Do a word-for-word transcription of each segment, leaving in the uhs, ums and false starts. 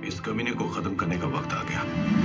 इस कमीने को खत्म करने का वक्त आ गया।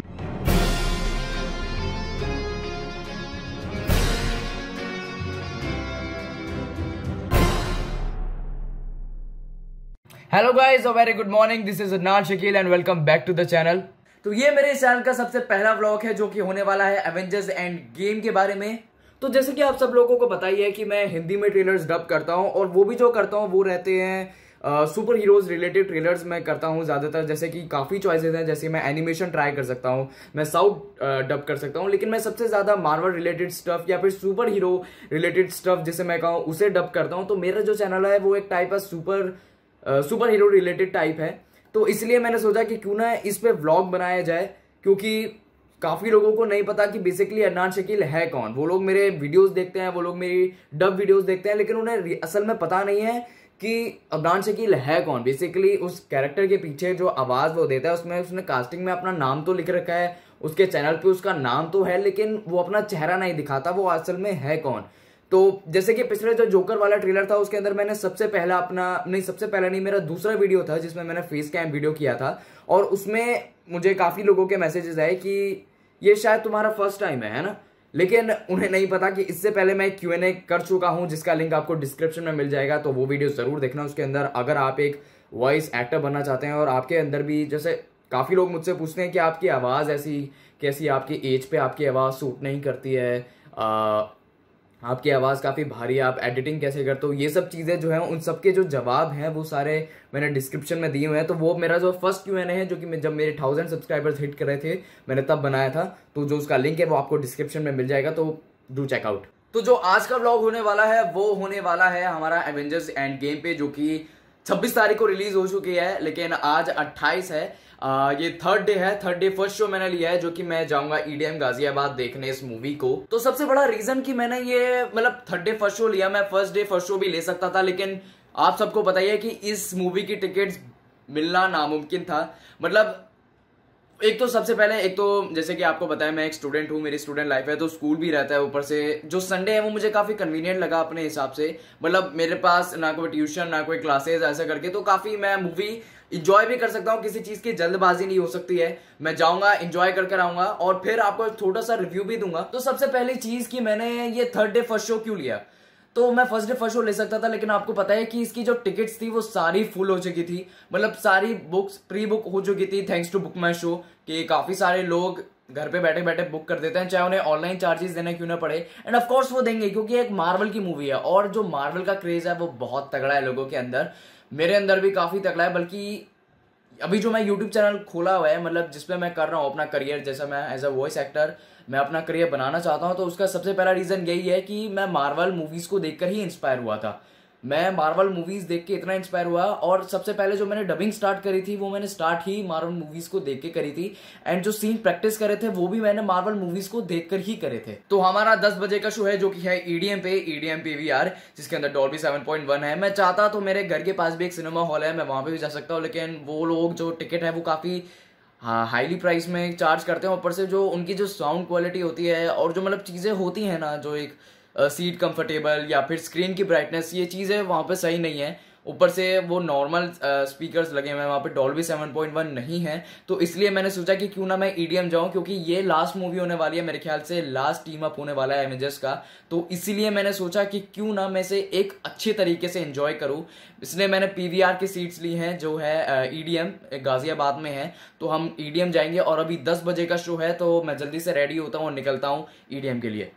Hello guys, a very good morning. This is Adnan Shakeel and welcome back to the channel. तो ये मेरे चैनल का सबसे पहला व्लॉग है जो कि होने वाला है एवेंजर्स एंड गेम के बारे में। तो जैसे कि आप सब लोगों को पता ही है कि मैं हिंदी में ट्रेलर्स डब करता हूं और वो भी जो करता हूं वो रहते हैं सुपर हीरोज रिलेटेड ट्रेलर्स मैं करता हूं ज्यादातर। जैसे कि काफी चॉइसेस हैं, जैसे मैं एनिमेशन ट्राई कर सकता हूं, मैं साउथ डब कर सकता हूं, लेकिन मैं सबसे ज्यादा मार्वल रिलेटेड स्टफ या फिर सुपर हीरो रिलेटेड स्टफ जिसे मैं कहूँ उसे डब करता हूं। तो मेरा जो चैनल है वो एक type of super super hero related type है, तो इसलिए मैंने सोचा कि क्यों ना इस पे व्लॉग बनाया जाए, क्योंकि काफी लोगों को नहीं पता कि बेसिकली अदनान शकील है कौन। वो लोग मेरे वीडियोस देखते हैं, वो लोग मेरी डब वीडियोस देखते हैं, लेकिन उन्हें असल में पता नहीं है कि अदनान शकील है कौन। बेसिकली उस कैरेक्टर के पीछे जो आवाज वो देता है उसमें उसने कास्टिंग में अपना नाम तो लिख रखा है, उसके चैनल पे उसका नाम तो है, लेकिन वो अपना चेहरा नहीं दिखाता वो असल में है कौन। तो जैसे कि पिछले जो जोकर वाला ट्रेलर था उसके अंदर मैंने सबसे पहला अपना नहीं सबसे पहला नहीं मेरा दूसरा वीडियो था जिसमें मैंने फेस कैम वीडियो किया था, और उसमें मुझे काफी लोगों के मैसेजेस आए कि ये शायद तुम्हारा फर्स्ट टाइम है है ना। लेकिन उन्हें नहीं पता कि इससे पहले मैं क्यू एन ए कर चुका हूं जिसका लिंक आपको डिस्क्रिप्शन में मिल जाएगा, तो वो वीडियो जरूर देखना। उसके अंदर अगर आप एक वॉइस एक्टर बनना चाहते हैं और आपके अंदर भी, जैसे काफी लोग मुझसे पूछते हैं कि आपकी आवाज ऐसी कैसी, आपकी एज पे आपकी आवाज सूट नहीं करती है, आ, आपकी आवाज़ काफ़ी भारी है, आप एडिटिंग कैसे करते हो, ये सब चीज़ें जो हैं उन सब के जो जवाब हैं वो सारे मैंने डिस्क्रिप्शन में दिए हुए हैं। तो वो मेरा जो फर्स्ट क्यू एन ए है जो कि जब मेरे थाउजेंड सब्सक्राइबर्स हिट कर रहे थे मैंने तब बनाया था, तो जो उसका लिंक है वो आपको डिस्क्रिप्शन में मिल जाएगा, तो डू चेकआउट। तो जो आज का व्लॉग होने वाला है वो होने वाला है हमारा एवेंजर्स एंड गेम पे, जो कि छब्बीस तारीख को रिलीज हो चुकी है, लेकिन आज अट्ठाईस है। आ, ये थर्ड डे है, थर्ड डे फर्स्ट शो मैंने लिया है जो कि मैं जाऊंगा ई डी एम गाजियाबाद देखने इस मूवी को। तो सबसे बड़ा रीजन कि मैंने ये मतलब थर्ड डे फर्स्ट शो लिया, मैं फर्स्ट डे फर्स्ट शो भी ले सकता था, लेकिन आप सबको पता ही है कि इस मूवी की टिकट्स मिलना नामुमकिन था। मतलब एक तो सबसे पहले एक तो जैसे कि आपको बताया मैं एक स्टूडेंट हूँ, मेरी स्टूडेंट लाइफ है, तो स्कूल भी रहता है, ऊपर से जो संडे है वो मुझे काफी कन्वीनियंट लगा अपने हिसाब से। मतलब मेरे पास ना कोई ट्यूशन ना कोई क्लासेस ऐसा करके, तो काफी मैं मूवी इंजॉय भी कर सकता हूँ, किसी चीज की जल्दबाजी नहीं हो सकती है। मैं जाऊंगा, इंजॉय कर कर आऊंगा और फिर आपको छोटा सा रिव्यू भी दूंगा। तो सबसे पहली चीज कि मैंने ये थर्ड डे फर्स्ट शो क्यों लिया, तो मैं फर्स्ट डे फर्स्ट शो ले सकता था, लेकिन आपको पता है कि इसकी जो टिकट्स थी वो सारी फुल हो चुकी थी। मतलब सारी बुक्स प्री बुक हो चुकी थी thanks to BookMyShow, कि काफी सारे लोग घर पे बैठे बैठे बुक कर देते हैं, चाहे उन्हें ऑनलाइन चार्जेस देने क्यों ना पड़े। एंड ऑफ कोर्स वो देंगे क्योंकि एक मार्वल की मूवी है, और जो मार्वल का क्रेज है वो बहुत तगड़ा है लोगों के अंदर, मेरे अंदर भी काफी तगड़ा है। बल्कि अभी जो मैं यूट्यूब चैनल खोला हुआ है, मतलब जिसपे मैं कर रहा हूँ अपना करियर, जैसा मैं एज अ वॉइस एक्टर मैं अपना करियर बनाना चाहता हूँ, तो उसका सबसे पहला रीजन यही है कि मैं मार्वल मूवीज को देखकर ही इंस्पायर हुआ था। मैं मार्वल मूवीज देख के इतना इंस्पायर हुआ, और सबसे पहले जो मैंने डबिंग स्टार्ट करी थी वो मैंने स्टार्ट ही मार्वल मूवीज को देख के करी थी, एंड जो सीन प्रैक्टिस करे थे वो भी मैंने मार्वल मूवीज को देखकर ही करे थे। तो हमारा दस बजे का शो है जो कि है ई डी एम पे, E D M P V R, जिसके अंदर डॉल्बी सेवन पॉइंट वन है। मैं चाहता तो मेरे घर के पास भी एक सिनेमा हॉल है, मैं वहां पे भी जा सकता हूँ, लेकिन वो लोग जो टिकट है वो काफी हाँ हाईली प्राइस में चार्ज करते हैं। ऊपर से जो उनकी जो साउंड क्वालिटी होती है और जो मतलब चीज़ें होती हैं ना, जो एक सीट कंफर्टेबल या फिर स्क्रीन की ब्राइटनेस, ये चीज़ें वहाँ पे सही नहीं है। ऊपर से वो नॉर्मल स्पीकर्स लगे हुए हैं, वहाँ पे डॉल्बी सेवन पॉइंट वन नहीं है, तो इसलिए मैंने सोचा कि क्यों ना मैं ई डी एम जाऊँ, क्योंकि ये लास्ट मूवी होने वाली है, मेरे ख्याल से लास्ट टीम अप होने वाला है एवेंजर्स का। तो इसीलिए मैंने सोचा कि क्यों ना मैं इसे एक अच्छे तरीके से एंजॉय करूँ, इसलिए मैंने पी वी आर की सीट्स ली हैं जो है ई डी एम गाजियाबाद में है। तो हम ई डी एम जाएंगे, और अभी दस बजे का शो है, तो मैं जल्दी से रेडी होता हूँ और निकलता हूँ ई डी एम के लिए।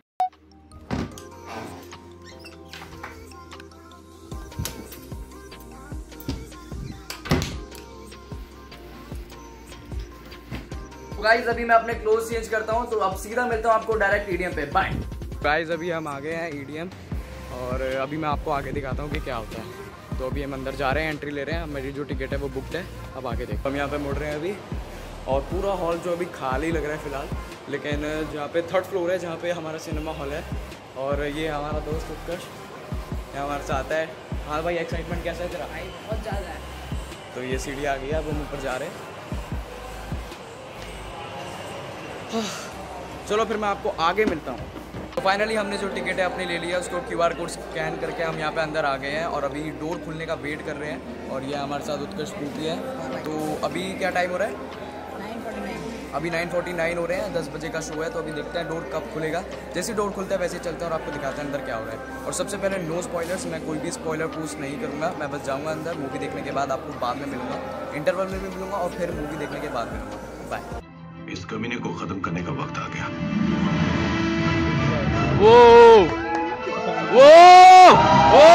गाइस अभी मैं अपने क्लोथ चेंज करता हूं, तो अब सीधा मिलता हूं आपको डायरेक्ट ई डी एम पे, बाय। गाइस अभी हम आ गए हैं ई डी एम, और अभी मैं आपको आगे दिखाता हूं कि क्या होता है। तो अभी हम अंदर जा रहे हैं, एंट्री ले रहे हैं, मेरी जो टिकट है वो बुकड है। अब आगे देखो, हम यहाँ पे मुड़ रहे हैं अभी, और पूरा हॉल जो अभी खाली लग रहा है फिलहाल, लेकिन जहाँ पे थर्ड फ्लोर है जहाँ पे हमारा सिनेमा हॉल है, और ये हमारा दोस्त उत्कर्ष यहाँ हमारे साथ है। हाँ भाई, एक्साइटमेंट कैसा है तेरा? बहुत ज़्यादा है। तो ये सीढ़ी आ गई है, अब हम ऊपर जा रहे हैं। चलो फिर मैं आपको आगे मिलता हूँ। तो फाइनली हमने जो टिकट है अपनी ले लिया, उसको क्यू आर कोड स्कैन करके हम यहाँ पे अंदर आ गए हैं, और अभी डोर खुलने का वेट कर रहे हैं। और ये हमारे साथ उत्कर्ष पूछती है, तो अभी क्या टाइम हो रहा है? Nine forty nine. अभी नाइन फोर्टी नाइन हो रहे हैं, दस बजे का शो है। तो अभी देखते हैं डोर कब खुलेगा। जैसे डोर खुलता है वैसे ही चलते हैं और आपको दिखाते हैं अंदर क्या हो रहा है। और सबसे पहले नो स्पॉयलर्स, मैं कोई भी स्पॉयलर पोस्ट नहीं करूँगा। मैं बस जाऊँगा अंदर, मूवी देखने के बाद आपको बाद में मिलूँगा, इंटरवल में भी मिलूँगा और फिर मूवी देखने के बाद मिलूँगा। बाय। इस कमीने को खत्म करने का वक्त आ गया। वो वो वो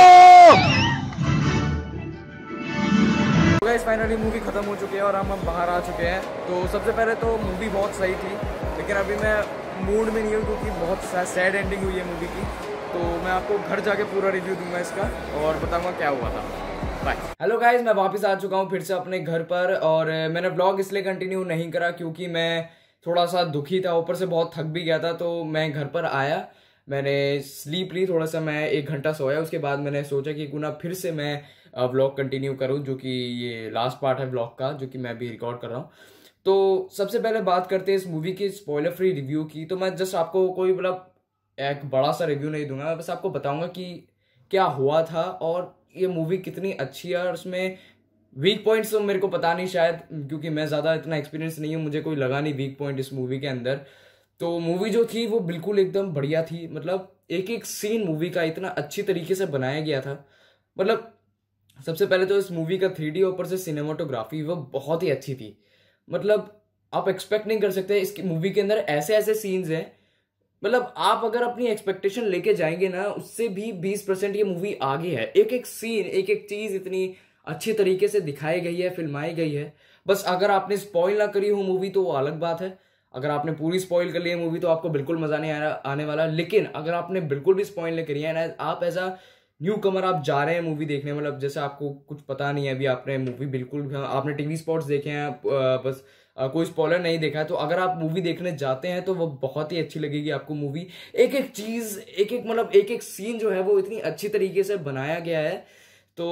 गाइस फाइनली मूवी खत्म हो चुकी है और हम हम बाहर आ चुके हैं। तो सबसे पहले तो मूवी बहुत सही थी, लेकिन अभी मैं मूड में नहीं हूँ क्योंकि बहुत सैड एंडिंग हुई है मूवी की। तो मैं आपको घर जाके पूरा रिव्यू दूंगा इसका और बताऊंगा क्या हुआ था। बाय। हेलो गाइस, मैं वापस आ चुका हूँ फिर से अपने घर पर। और मैंने ब्लॉग इसलिए कंटिन्यू नहीं करा क्योंकि मैं थोड़ा सा दुखी था, ऊपर से बहुत थक भी गया था। तो मैं घर पर आया, मैंने स्लीप ली थोड़ा सा, मैं एक घंटा सोया। उसके बाद मैंने सोचा कि क्यों ना फिर से मैं व्लॉग कंटिन्यू करूं, जो कि ये लास्ट पार्ट है व्लॉग का, जो कि मैं अभी रिकॉर्ड कर रहा हूं। तो सबसे पहले बात करते हैं इस मूवी की स्पॉइलर फ्री रिव्यू की। तो मैं जस्ट आपको कोई मतलब एक बड़ा सा रिव्यू नहीं दूंगा, मैं बस आपको बताऊंगा कि क्या हुआ था और ये मूवी कितनी अच्छी है। और उसमें वीक पॉइंट्स तो मेरे को पता नहीं, शायद क्योंकि मैं ज़्यादा इतना एक्सपीरियंस नहीं हूँ, मुझे कोई लगा नहीं वीक पॉइंट इस मूवी के अंदर। तो मूवी जो थी वो बिल्कुल एकदम बढ़िया थी। मतलब एक एक सीन मूवी का इतना अच्छी तरीके से बनाया गया था। मतलब सबसे पहले तो इस मूवी का थ्री डी ऊपर से सिनेमाटोग्राफी वो बहुत ही अच्छी थी। मतलब आप एक्सपेक्ट नहीं कर सकते इसकी मूवी के अंदर ऐसे ऐसे सीन्स हैं। मतलब आप अगर अपनी एक्सपेक्टेशन लेके जाएंगे ना, उससे भी बीस परसेंट ये मूवी आगे है। एक एक सीन, एक एक चीज इतनी अच्छे तरीके से दिखाई गई है, फिल्माई गई है। बस अगर आपने स्पॉइल ना करी हो मूवी तो वो अलग बात है। अगर आपने पूरी स्पॉइल कर ली है मूवी तो आपको बिल्कुल मजा नहीं आ आने वाला। लेकिन अगर आपने बिल्कुल भी स्पॉइल नहीं करी है ना, आप एज अ न्यू कमर आप जा रहे हैं मूवी देखने, मतलब जैसे आपको कुछ पता नहीं है, अभी आपने मूवी बिल्कुल आपने टीवी स्पॉट्स देखे हैं, बस कोई स्पॉइलर नहीं देखा है, तो अगर आप मूवी देखने जाते हैं तो वो बहुत ही अच्छी लगेगी आपको मूवी। एक एक चीज, एक एक मतलब एक एक सीन जो है वो इतनी अच्छी तरीके से बनाया गया है। तो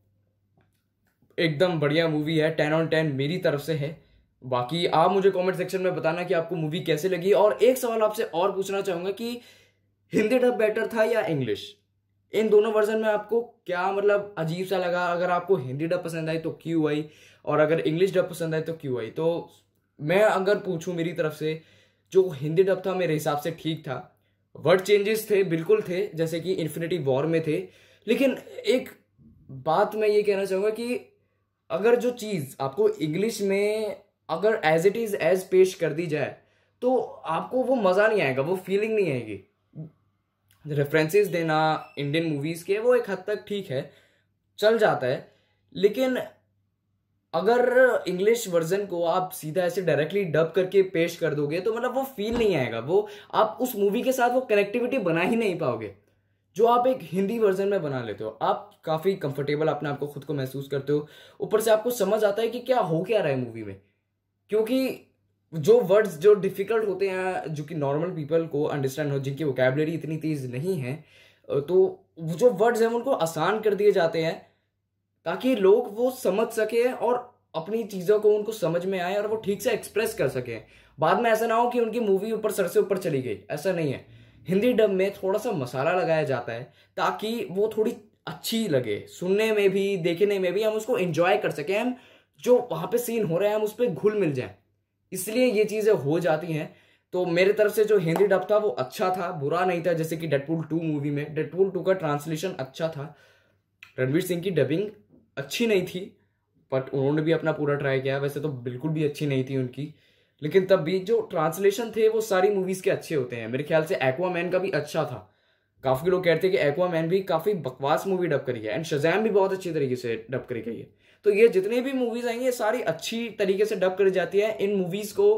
एकदम बढ़िया मूवी है, टेन ऑन टेन मेरी तरफ से है। बाकी आप मुझे कमेंट सेक्शन में बताना कि आपको मूवी कैसे लगी। और एक सवाल आपसे और पूछना चाहूंगा कि हिंदी डब बेटर था या इंग्लिश? इन दोनों वर्जन में आपको क्या मतलब अजीब सा लगा? अगर आपको हिंदी डब पसंद आई तो क्यों आई, और अगर इंग्लिश डब पसंद आई तो क्यों आई? तो मैं अगर पूछूं मेरी तरफ से, जो हिंदी डब था मेरे हिसाब से ठीक था। वर्ड चेंजेस थे, बिल्कुल थे, जैसे कि इन्फिनिटी वॉर में थे। लेकिन एक बात मैं ये कहना चाहूंगा कि अगर जो चीज आपको इंग्लिश में अगर एज इट इज एज पेश कर दी जाए तो आपको वो मजा नहीं आएगा, वो फीलिंग नहीं आएगी। रेफरेंसेस देना इंडियन मूवीज के वो एक हद तक ठीक है, चल जाता है। लेकिन अगर इंग्लिश वर्जन को आप सीधा ऐसे डायरेक्टली डब करके पेश कर दोगे तो मतलब वो फील नहीं आएगा, वो आप उस मूवी के साथ वो कनेक्टिविटी बना ही नहीं पाओगे जो आप एक हिंदी वर्जन में बना लेते हो। आप काफी कंफर्टेबल अपने आप को खुद को महसूस करते हो, ऊपर से आपको समझ आता है कि क्या हो क्या रहा है मूवी में। क्योंकि जो वर्ड्स जो डिफिकल्ट होते हैं, जो कि नॉर्मल पीपल को अंडरस्टैंड हो, जिनकी वोकैबुलरी इतनी तेज नहीं है, तो जो वर्ड्स हैं उनको आसान कर दिए जाते हैं ताकि लोग वो समझ सके और अपनी चीजों को उनको समझ में आए और वो ठीक से एक्सप्रेस कर सके। बाद में ऐसा ना हो कि उनकी मूवी ऊपर सर से ऊपर चली गई, ऐसा नहीं है। हिंदी डब में थोड़ा सा मसाला लगाया जाता है ताकि वो थोड़ी अच्छी लगे, सुनने में भी देखने में भी हम उसको एंजॉय कर सकें, हम जो वहां पे सीन हो रहे हैं हम उस पर घुल मिल जाएं, इसलिए ये चीजें हो जाती हैं। तो मेरे तरफ से जो हिंदी डब था वो अच्छा था, बुरा नहीं था। जैसे कि डेडपूल टू मूवी में डेडपूल टू का ट्रांसलेशन अच्छा था, रणवीर सिंह की डबिंग अच्छी नहीं थी बट उन्होंने भी अपना पूरा ट्राई किया। वैसे तो बिल्कुल भी अच्छी नहीं थी उनकी, लेकिन तब भी जो ट्रांसलेशन थे वो सारी मूवीज के अच्छे होते हैं। मेरे ख्याल से एक्वामैन का भी अच्छा था। काफी लोग कहते हैं कि एक्वामैन भी काफी बकवास मूवी डब करी है, एंड शज़ैम भी बहुत अच्छी तरीके से डब करी गई है। तो ये जितने भी मूवीज आएंगे ये सारी अच्छी तरीके से डब करी जाती है। इन मूवीज को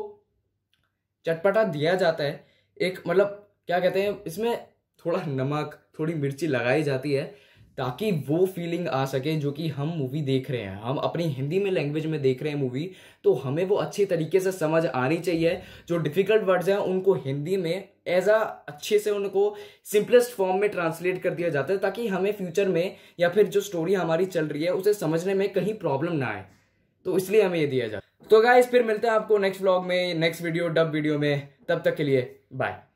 चटपटा दिया जाता है, एक मतलब क्या कहते हैं, इसमें थोड़ा नमक थोड़ी मिर्ची लगाई जाती है ताकि वो फीलिंग आ सके जो कि हम मूवी देख रहे हैं, हम अपनी हिंदी में लैंग्वेज में देख रहे हैं मूवी, तो हमें वो अच्छी तरीके से समझ आनी चाहिए। जो डिफिकल्ट वर्ड्स हैं उनको हिंदी में एज अ अच्छे से उनको सिंपलेस्ट फॉर्म में ट्रांसलेट कर दिया जाता है ताकि हमें फ्यूचर में या फिर जो स्टोरी हमारी चल रही है उसे समझने में कहीं प्रॉब्लम ना आए, तो इसलिए हमें ये दिया जाता है। तो गाइस फिर मिलते हैं आपको नेक्स्ट व्लॉग में, नेक्स्ट वीडियो डब वीडियो में। तब तक के लिए बाय।